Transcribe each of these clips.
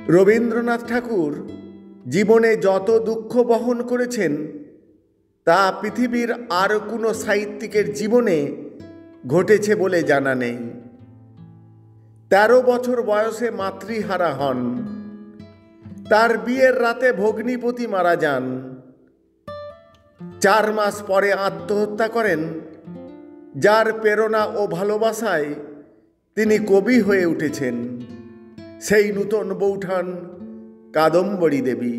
রবীন্দ্রনাথ ঠাকুর জীবনে যত দুঃখ বহন করেছেন তা পৃথিবীর আর কোনো সাহিত্যিকের জীবনে ঘটেছে বলে জানা নেই। ১৩ বছর বয়সে মাতৃহারা হন। তার বিয়ের রাতে ভগ্নিপতি মারা যান। ৪ মাস পরে আত্মহত্যা করেন, যার প্রেরণা ও ভালোবাসায় তিনি কবি হয়ে উঠেছেন। সেই নূতন বৌঠান কাদম্বরী দেবী।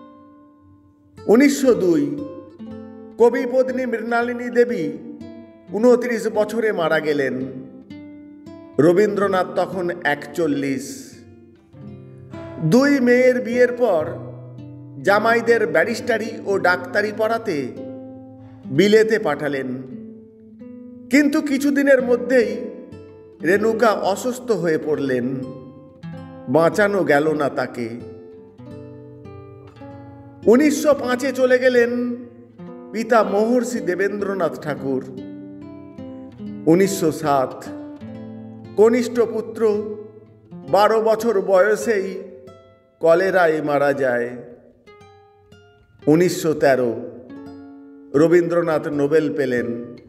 ১৯০২ কবি পত্নী মৃণালিনী দেবী ২৯ বছরে মারা গেলেন। রবীন্দ্রনাথ তখন ৪১। ২ মেয়ের বিয়ের পর জামাইদের ব্যারিস্টারি ও ডাক্তারি পড়াতে বিলেতে পাঠালেন, কিন্তু কিছুদিনের মধ্যেই রেণুকা অসুস্থ হয়ে পড়লেন। বাঁচানো গেল না তাকে। ১৯০৫ চলে গেলেন পিতা মহর্ষি দেবেন্দ্রনাথ ঠাকুর। ১৯০৭ কনিষ্ঠ পুত্র ১২ বছর বয়সেই কলেরায় মারা যায়। ১৯১৩ রবীন্দ্রনাথ নোবেল পেলেন।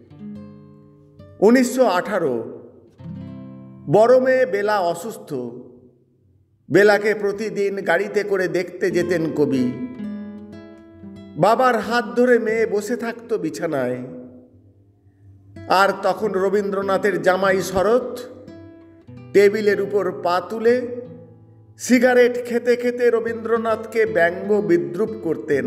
১৯১৮ বড় মেয়ে বেলা অসুস্থ। বেলাকে প্রতিদিন গাড়িতে করে দেখতে যেতেন কবি। বাবার হাত ধরে মেয়ে বসে থাকতো বিছানায়। আর তখন রবীন্দ্রনাথের জামাই শরৎ টেবিলের উপর পা তুলে সিগারেট খেতে খেতে রবীন্দ্রনাথকে ব্যঙ্গ বিদ্রূপ করতেন।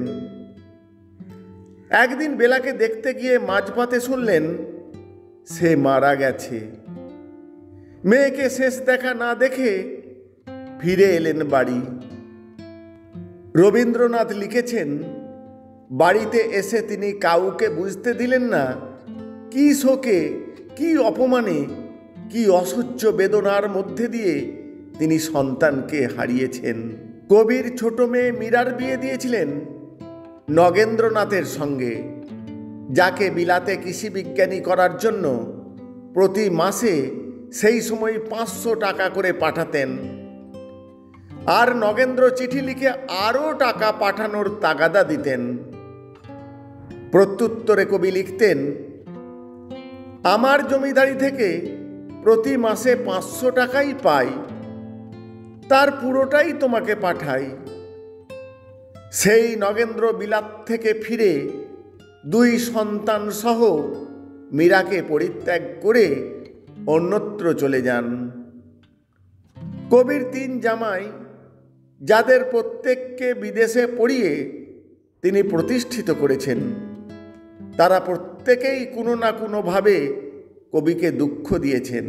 একদিন বেলাকে দেখতে গিয়ে মাঝপথে শুনলেন সে মারা গেছে। মেয়েকে শেষ দেখা না দেখে ফিরে এলেন বাড়ি। রবীন্দ্রনাথ লিখেছেন, বাড়িতে এসে তিনি কাউকে বুঝতে দিলেন না কি শোকে, কি অপমানে, কি অসহ্য বেদনার মধ্যে দিয়ে তিনি সন্তানকে হারিয়েছেন। কবির ছোট মেয়ে মীরার বিয়ে দিয়েছিলেন নগেন্দ্রনাথের সঙ্গে, যাকে বিলাতে কৃষি বিজ্ঞানী করার জন্য প্রতি মাসে সেই সময় ৫০০ টাকা করে পাঠাতেন। আর নগেন্দ্র চিঠি লিখে আরও টাকা পাঠানোর তাগাদা দিতেন। প্রত্যুত্তরে কবি লিখতেন, আমার জমিদারি থেকে প্রতি মাসে ৫০০ টাকাই পাই, তার পুরোটাই তোমাকে পাঠাই। সেই নগেন্দ্র বিলাত থেকে ফিরে ২ সন্তান সহ মীরাকে পরিত্যাগ করে অন্যত্র চলে যান। কবির ৩ জামাই, যাদের প্রত্যেককে বিদেশে পড়িয়ে তিনি প্রতিষ্ঠিত করেছেন, তারা প্রত্যেকেই কোনো না কোনোভাবে কবিকে দুঃখ দিয়েছেন।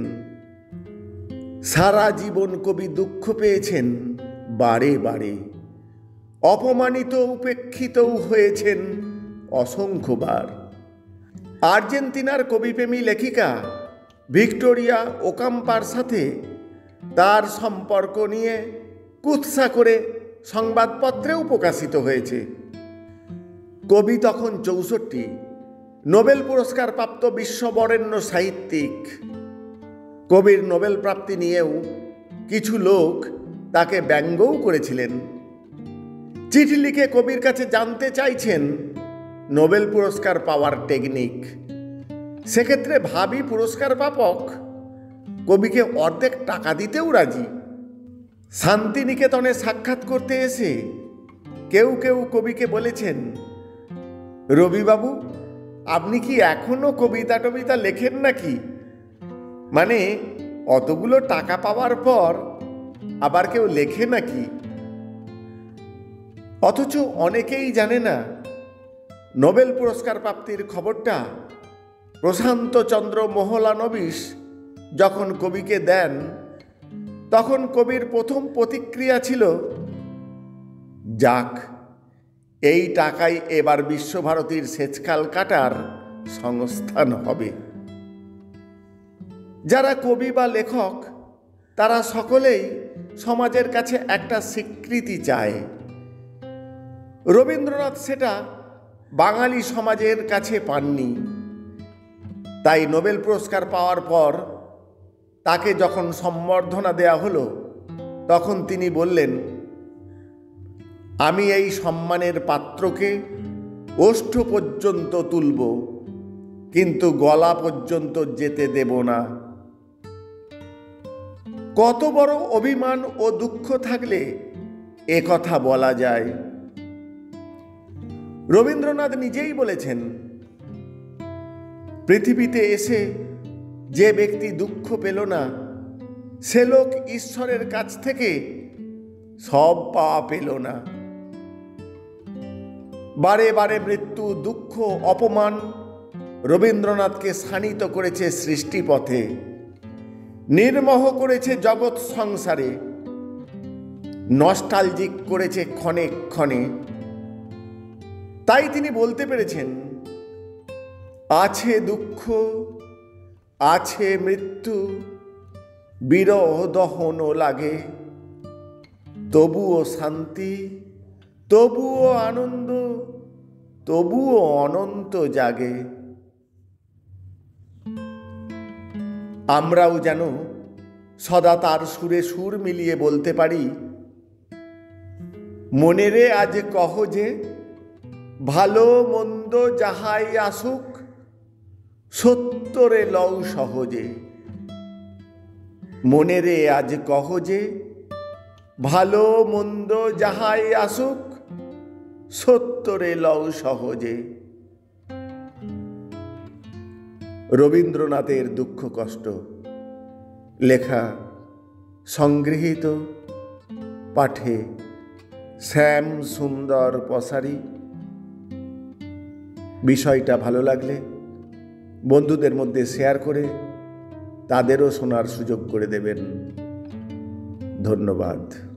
সারা জীবন কবি দুঃখ পেয়েছেন বারে বারে। অপমানিত উপেক্ষিতও হয়েছেন অসংখ্যবার। আর্জেন্টিনার কবিপ্রেমী লেখিকা ভিক্টোরিয়া ওকাম্পার সাথে তার সম্পর্ক নিয়ে কুৎসা করে সংবাদপত্রেও প্রকাশিত হয়েছে। কবি তখন ৬৪, নোবেল পুরস্কার প্রাপ্ত বিশ্ববরেণ্য সাহিত্যিক। কবির নোবেল প্রাপ্তি নিয়েও কিছু লোক তাকে ব্যঙ্গও করেছিলেন। চিঠি লিখে কবির কাছে জানতে চাইছেন নোবেল পুরস্কার পাওয়ার টেকনিক। সেক্ষেত্রে ভাবী পুরস্কার প্রাপক কবিকে অর্ধেক টাকা দিতেও রাজি। শান্তিনিকেতনে সাক্ষাৎ করতে এসে কেউ কেউ কবিকে বলেছেন, রবিবাবু, আপনি কি এখনো কবিতা টবিতা লেখেন নাকি? মানে অতগুলো টাকা পাওয়ার পর আবার কেউ লেখে নাকি? অথচ অনেকেই জানে না নোবেল পুরস্কার প্রাপ্তির খবরটা প্রশান্ত চন্দ্র মোহলানবিশ যখন কবিকে দেন, তখন কবির প্রথম প্রতিক্রিয়া ছিল, যাক, এই টাকায় এবার বিশ্বভারতীর সেচখাল কাটার সংস্থান হবে। যারা কবি বা লেখক তারা সকলেই সমাজের কাছে একটা স্বীকৃতি চায়। রবীন্দ্রনাথ সেটা বাঙালি সমাজের কাছে পাননি। তাই নোবেল পুরস্কার পাওয়ার পর তাকে যখন সম্বর্ধনা দেয়া হলো, তখন তিনি বললেন, আমি এই সম্মানের পাত্রকে ওষ্ঠ পর্যন্ত তুলব, কিন্তু গলা পর্যন্ত যেতে দেব না। কত বড় অভিমান ও দুঃখ থাকলে এ কথা বলা যায়। রবীন্দ্রনাথ নিজেই বলেছেন, পৃথিবীতে এসে যে ব্যক্তি দুঃখ পেল না, সে লোক ঈশ্বরের কাছ থেকে সব পাওয়া পেল না। বারে বারে মৃত্যু, দুঃখ, অপমান রবীন্দ্রনাথকে শানিত করেছে সৃষ্টিপথে, নির্মোহ করেছে জগৎ সংসারে, নস্টালজিক করেছে ক্ষণে ক্ষণে। তাই তিনি বলতে পেরেছেন, আছে দুঃখ, আছে মৃত্যু, বিরহ দহনও লাগে, তবুও শান্তি, তবুও আনন্দ, তবুও অনন্ত জাগে। আমরাও যেন সদা তার সুরে সুর মিলিয়ে বলতে পারি, মনেরে আজ কহ যে, ভালো মন্দ যাহাই আসুক, সত্যরে লও সহজে। মনেরে আজ কহ যে, ভালো মন্দ যাহাই আসুক, সত্যরে লও সহজে। রবীন্দ্রনাথের দুঃখ কষ্ট, লেখা সংগৃহীত, পাঠে শ্যাম সুন্দর পসারি। বিষয়টা ভালো লাগলে বন্ধুদের মধ্যে শেয়ার করে তাদেরও শোনার সুযোগ করে দেবেন। ধন্যবাদ।